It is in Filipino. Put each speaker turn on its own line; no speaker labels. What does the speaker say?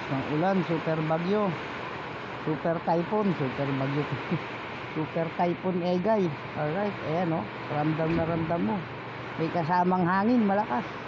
ng ulan, super bagyo, super typhoon, super bagyo. Super typhoon Egay. Alright, ayan o, ramdam na ramdam mo. May kasamang hangin malakas.